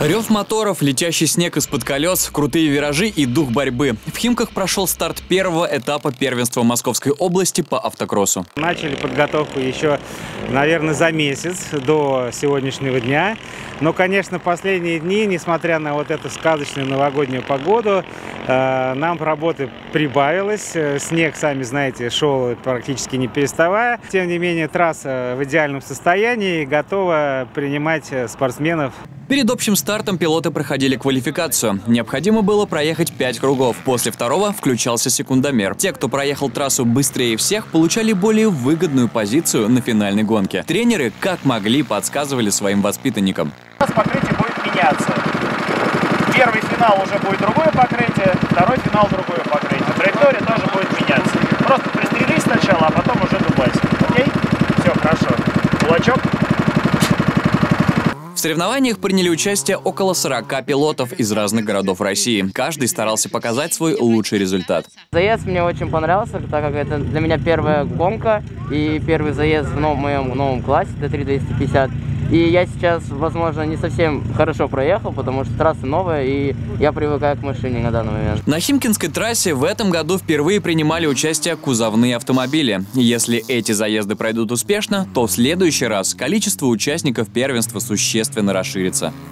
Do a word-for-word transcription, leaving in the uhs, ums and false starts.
Рев моторов, летящий снег из-под колес, крутые виражи и дух борьбы. В Химках прошел старт первого этапа первенства Московской области по автокроссу. Начали подготовку еще, наверное, за месяц до сегодняшнего дня. Но, конечно, последние дни, несмотря на вот эту сказочную новогоднюю погоду, э, нам работы прибавилось. Снег, сами знаете, шел практически не переставая. Тем не менее, трасса в идеальном состоянии и готова принимать спортсменов. Перед общим стартом пилоты проходили квалификацию. Необходимо было проехать пять кругов. После второго включался секундомер. Те, кто проехал трассу быстрее всех, получали более выгодную позицию на финальной гонке. Тренеры, как могли, подсказывали своим воспитанникам. У нас покрытие будет меняться. Первый финал уже будет другое покрытие, второй финал другое покрытие. Траектория тоже будет меняться. Просто пристрелись сначала, а потом уже дубайся. Окей? Все, хорошо. Кулачок. В соревнованиях приняли участие около сорока пилотов из разных городов России. Каждый старался показать свой лучший результат. Заезд мне очень понравился, так как это для меня первая гонка и первый заезд в новом, моем новом классе Т три двести пятьдесят. И я сейчас, возможно, не совсем хорошо проехал, потому что трасса новая, и я привыкаю к машине на данный момент. На Химкинской трассе в этом году впервые принимали участие кузовные автомобили. Если эти заезды пройдут успешно, то в следующий раз количество участников первенства существенно расширится.